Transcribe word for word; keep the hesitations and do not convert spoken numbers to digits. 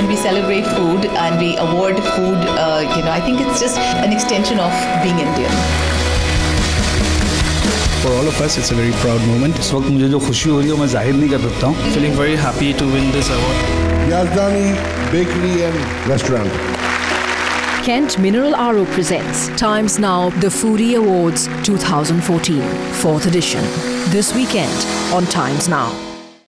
when we celebrate food and we award food, uh, you know, I think it's just an extension of being Indian. For all of us, it's a very proud moment. इस वक्त मुझे जो खुशी हो रही है मैं जाहिर नहीं कर सकता हूँ. Feeling very happy to win this award. Yazdani Bakery and Restaurant. Kent Mineral R O presents Times Now The Foodie Awards twenty fourteen, fourth edition. This weekend on Times Now.